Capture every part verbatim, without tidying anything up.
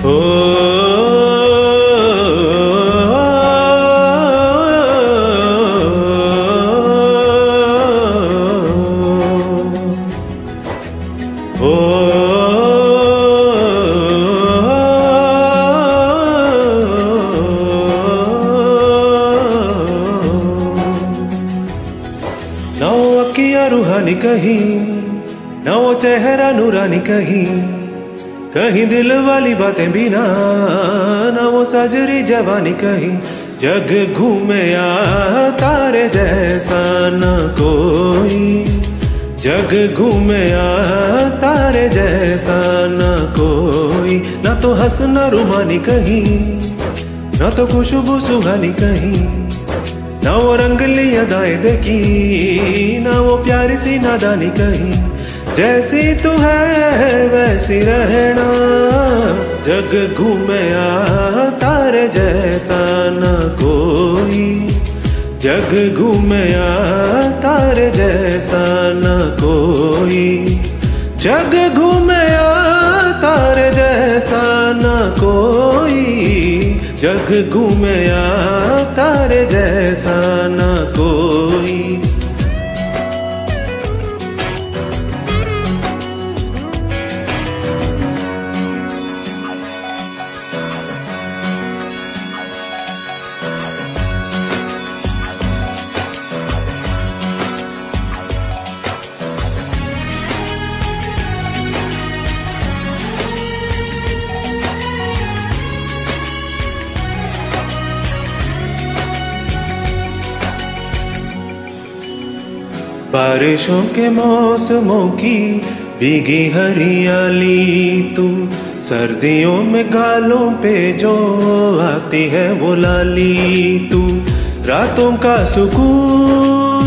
ना वो अखियाँ रूहानी कहीं, ना वो चेहरा नूरानी कहीं, कहीं दिल वाली बातें भी ना, ना वो सजरी जवानी कहीं। जग घूमेया तारे जैसा न कोई, जग घूमेया तारे जैसा न कोई। ना तो हंसना रुमानी कहीं, ना तो खुशबू सुहानी कहीं, ना वो रंगली अदाएं देखी, ना वो प्यारी सी नादानी कहीं। जैसी तू है वैसी रहना, जग घूमेया तारे जैसा न कोई, जग घूमेया तारे जैसा न कोई, जग घूमेया तारे जैसा न कोई, जग घूमेया तारे जैसा न कोई। बारिशों के मौसमों की भीगी हरियाली तू, सर्दियों में गालों पे जो आती है वो लाली तू। रातों का सुकून,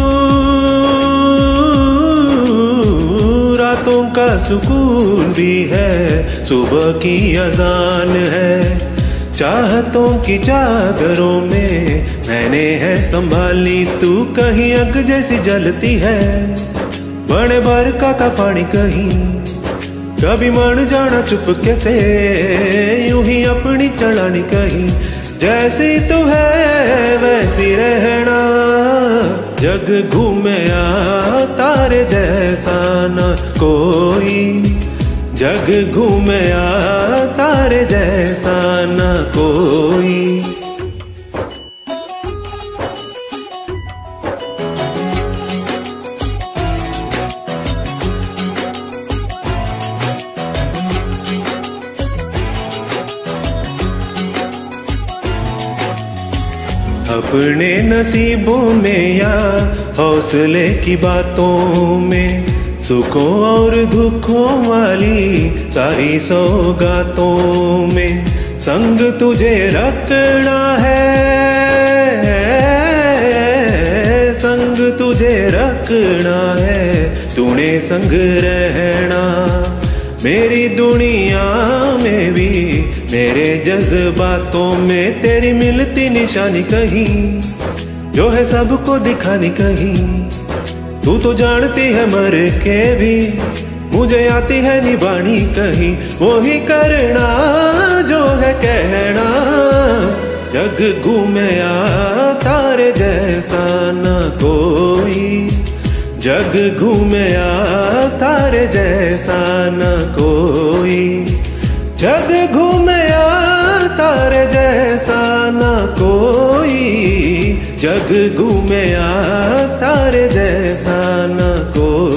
रातों का सुकून भी है, सुबह की अजान है। चाहतों की चादरों में मैंने है संभाली तू, कहीं अग जैसी जलती है, बड़े बरखा का पानी कहीं। कभी मन जाना चुपके से, यूं ही अपनी चढ़ानी कहीं। जैसी तू है वैसी रहना, जग घूमेया तारे जैसा न कोई, जग घूमेया तारे जैसा न कोई। अपने नसीबों में या हौसले की बातों में, सुखों और दुखों वाली सारी सौगातों में, संग तुझे रखना है, संग तुझे रखना है, तूने संग रहना। मेरी दुनिया में भी मेरे जज्बातों में तेरी मिलती निशानी कहीं, जो है सबको दिखानी कहीं। तू तो जानती है मर के भी मुझे आती है निभानी कहीं, वो ही करना जो है कहना। जग घूमेया तारे जैसा न कोई, जग घूमेया तारे जैसा न कोई, जग घूमेया तारे जैसा न कोई, जग घूमेया तारे जैसा न कोई।